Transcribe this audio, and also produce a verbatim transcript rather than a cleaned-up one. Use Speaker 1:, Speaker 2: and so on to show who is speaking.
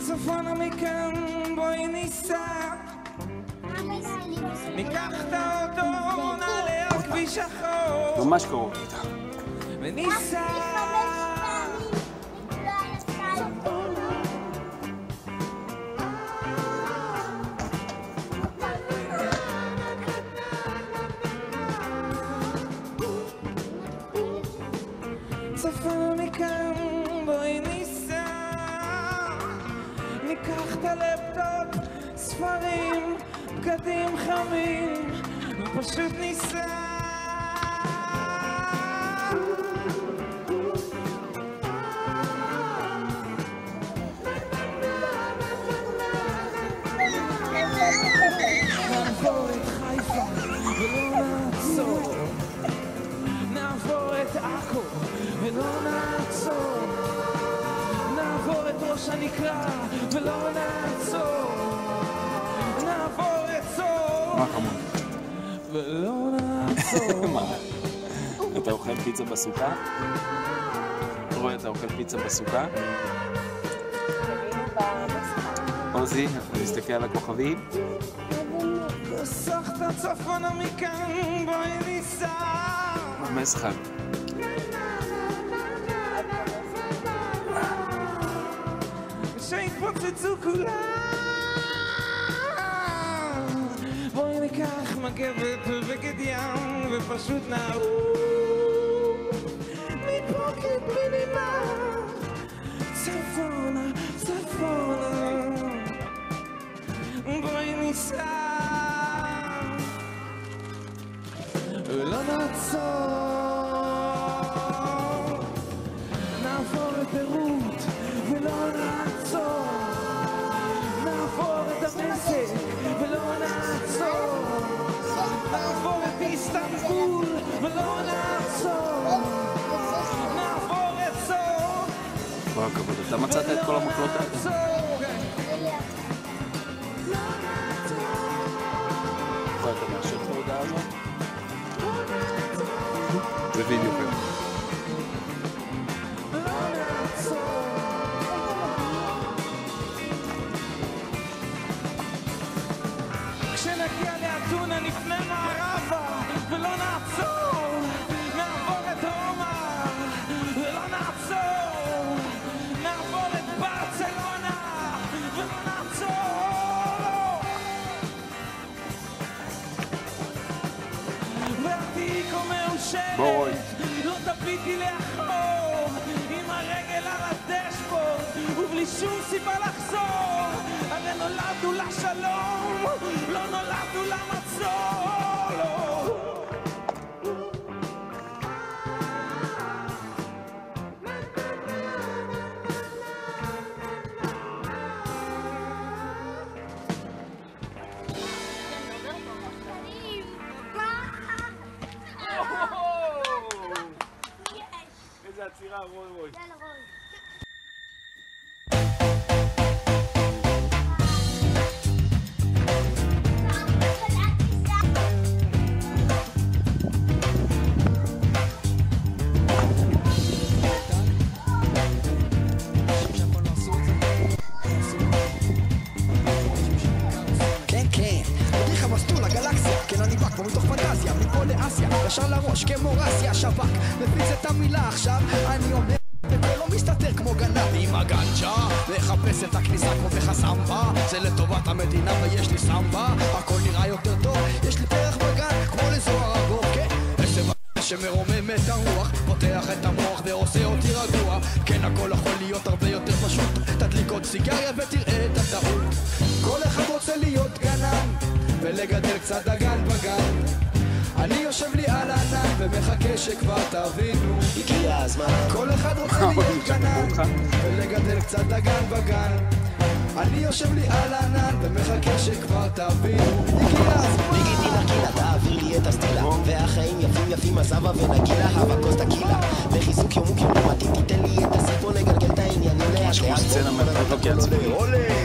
Speaker 1: צפונה מכאן בואי ניסע ניקח את האוטו נעלה על כביש החור
Speaker 2: ממש קרוב איתה
Speaker 1: וניסע צפונה מכאן בואי ניסע ניקח את הלפטופ ספרים בגדים חמים ופשוט ניסע נעבור את חיפה ולא נעצור נעבור את עכו ולא נעצור נעבור את ראש הנקרה ולא נעצור נעבור את צור
Speaker 2: מה חמוד?
Speaker 1: ולא נעצור
Speaker 2: מה? אתה אוכל פיצה בסוכה? רואה, אתה אוכל פיצה בסוכה? עוזי, אתה מסתכל על הכוכבים?
Speaker 1: סחת צפונה מכאן בואי ניסע
Speaker 2: מה משחק?
Speaker 1: שהתפוצצו כולם בואי ניקח מגבת ובגד ים ופשוט נעוף מפה כפנימה צפונה, צפונה בואי ניסע ולא נעצור נעבור את ביירות ולא נעצור נעבור את דמשק ולא נעצור נעבור את איסטנבול ולא נעצור נעבור את צור
Speaker 2: כל הכבוד, אתה מצאת את כל המקלות האלה? יכול אתה מאשר את ההודעה הזאת? זה וידאו כאן
Speaker 1: כשנגיע לאתונה נפנה מערבה ולא נעצור נעבור את רומא ולא נעצור נעבור את ברצלונה ולא נעצור והתיק מאושרת לא תביטי לאחור עם הרגל על הדשבורד ובלי שום סיבה לחזור הרי נולדנו לשלום לא נולדנו למצור
Speaker 2: איזה עצירה, רוי רוי
Speaker 3: מתוך פנטזיה, מפה לאסיה, ישר לראש כמו רסיה, שבק, מפיץ את המילה עכשיו, אני אומר, ולא מסתתר כמו גנב עם הגנצ'ה, לחפש את הכניסה כמו בחסמבה, זה לטובת המדינה ויש לי סמבה, הכל נראה יותר טוב, יש לי פרח בגן, כמו לזוהר הגור, כן, איזה בגן שמרומם את הרוח, פותח את המוח ועושה אותי רגוע, כן הכל יכול להיות הרבה יותר פשוט, תדליק עוד סיגריה ותראה את הטעות, כל אחד רוצה להיות גנן, ולגדל קצת דגן בגן אני יושב לי על ענן ומחכה שכבר תבינו
Speaker 4: הגיע הזמן
Speaker 3: כל אחד רוצה להיות גנן ולגדל קצת דגן בגן אני יושב לי על ענן ומחכה שכבר תבינו הגיע הזמן
Speaker 4: ניגידי נקילה תעביר לי את הסטילה והחיים יפים יפים עזבה ונגילה הווה כוס תקילה לחיזוק יומוק יומק תיתן לי את הסיפור נגלגל את העניינים לאט לאט
Speaker 2: סצנה מאוד לא כעצמי
Speaker 4: עולה